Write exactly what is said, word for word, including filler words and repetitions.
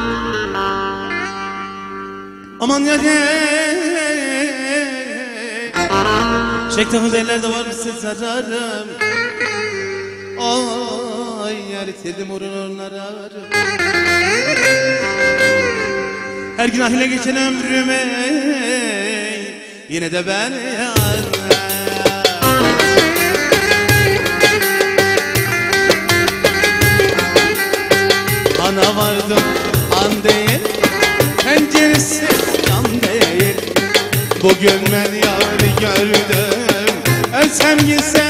Aman ya çektiğimiz ellerde var mısın zararım? Ay yer itirdim orunları ararım. Her gün ahile geçen ömrüme yine de ben yarım. Ana vardım an değil, penceresi yan değil. Bugün ben yarı gördüm, ölsem gitsem